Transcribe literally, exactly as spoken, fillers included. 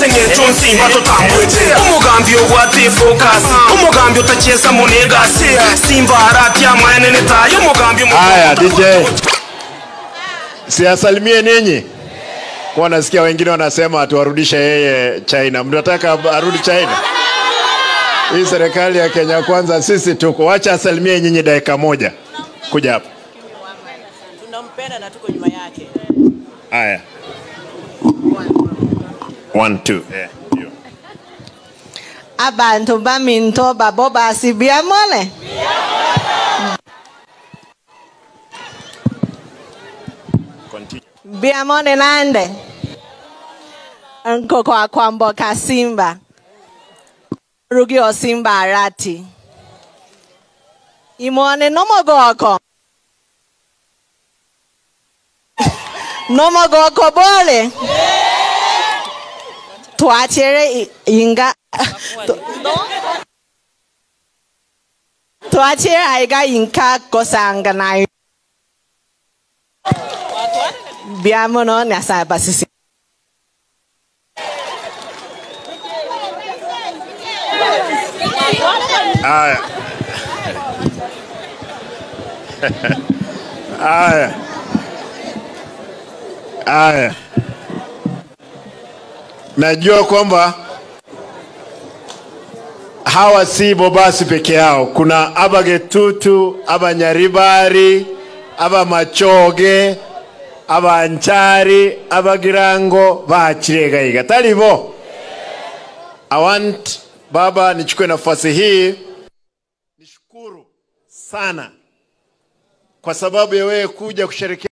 sengecho Simba tutambwete umugambi ogwate focus umugambi utacheza munegasi Simba arati ya mwene netayo umugambi. Haya D J, siasalimie ninyi. Kwa nasikia wengine wanasema tuwarudishe yeye China. Mnataka arudi China? Hii serikali ya Kenya kwanza sisi tuko. Wacha asalimie nyinyi dakika moja. Kuja hapa. Tunampenda na tuko nyuma yake. Haya. One, two. Yeah. Abantu baminto babo basi biamole. Continue. Biamole nande. Nko kwa kwambo ka Simba. Rugio Simba arati. Imone nomogoko. Nomogoko bole. Tuachere inga. Tuachere aiga inka kosanga na. Biamono nasa basisi. Aya. Aya. Aya. Najua kwamba hawa si bobasi peke yao. Kuna abagetutu, abanyaribari, aba machoge, aba nchari, abagirango, bachirega talibo. I want baba nichukue nafasi hii nishukuru sana kwa sababu ya wewe kuja kusherehekea